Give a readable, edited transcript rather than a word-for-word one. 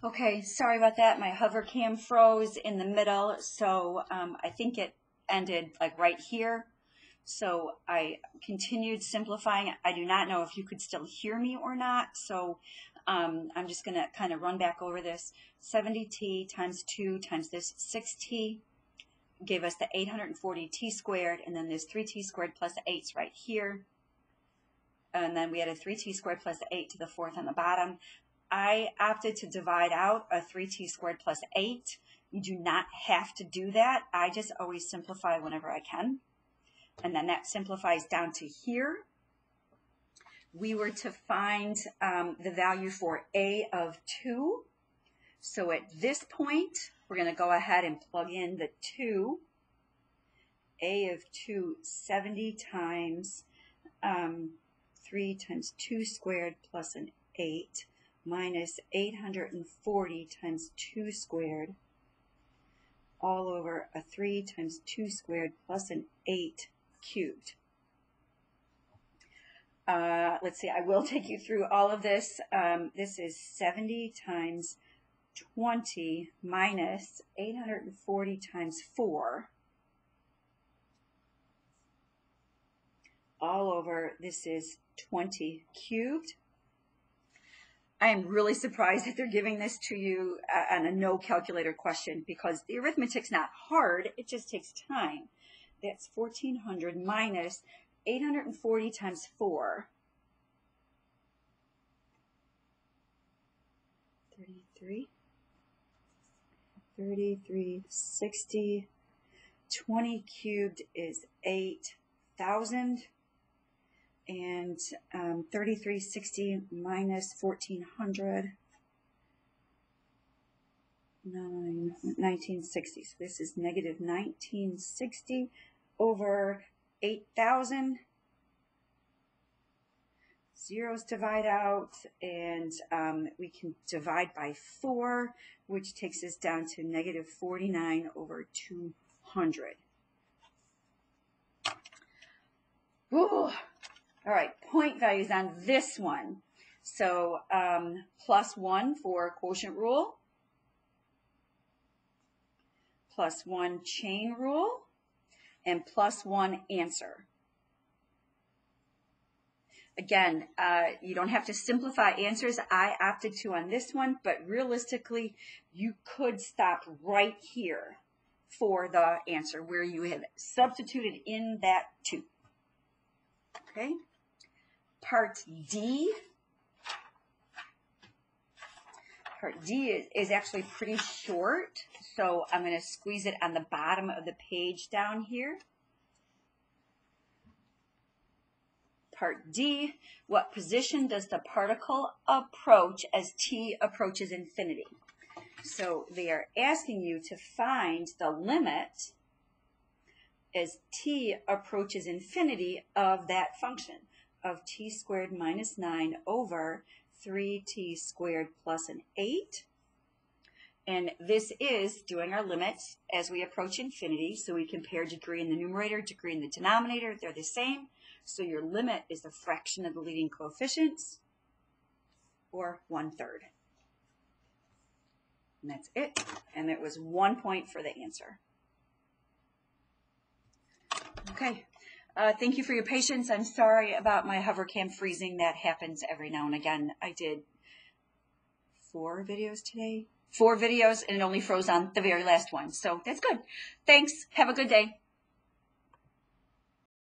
Okay, sorry about that. My hover cam froze in the middle, so I think it ended like right here. So I continued simplifying. I do not know if you could still hear me or not, so I'm just going to kind of run back over this. 70t times 2 times this 6t gave us the 840t squared, and then there's 3t squared plus 8's right here. And then we had a 3t squared plus 8 to the fourth on the bottom. I opted to divide out a 3t squared plus 8. You do not have to do that. I just always simplify whenever I can. And then that simplifies down to here. We were to find the value for a of 2. So at this point, we're going to go ahead and plug in the 2. A of 2, 70 times 3 times 2 squared plus an 8 minus 840 times 2 squared all over a 3 times 2 squared plus an 8 cubed. Let's see, I will take you through all of this. This is 70 times 20 minus 840 times 4 all over, this is 20 cubed. I am really surprised that they're giving this to you on a no calculator question, because the arithmetic's not hard, it just takes time. That's 1400 minus 840 times 4. 3360. 20 cubed is 8,000. And 3360 minus 1400, 1960. So this is negative 1960 over 8,000. Zeros divide out, and we can divide by 4, which takes us down to negative 49 over 200. Ooh. All right, point values on this one. So +1 for quotient rule, +1 chain rule, and +1 answer. Again, you don't have to simplify answers. I opted to on this one, but realistically, you could stop right here for the answer where you have substituted in that 2. Okay. Part D. Part D is actually pretty short, so I'm going to squeeze it on the bottom of the page down here. Part D, what position does the particle approach as t approaches infinity? So they are asking you to find the limit as t approaches infinity of that function of t squared minus 9 over 3t squared plus an 8. And this is doing our limits as we approach infinity. So we compare degree in the numerator, degree in the denominator. They're the same. So your limit is a fraction of the leading coefficients, or 1/3. And that's it. And it was 1 point for the answer. Okay. Thank you for your patience. I'm sorry about my hover cam freezing. That happens every now and again. I did 4 videos today. 4 videos, and it only froze on the very last one. So that's good. Thanks. Have a good day.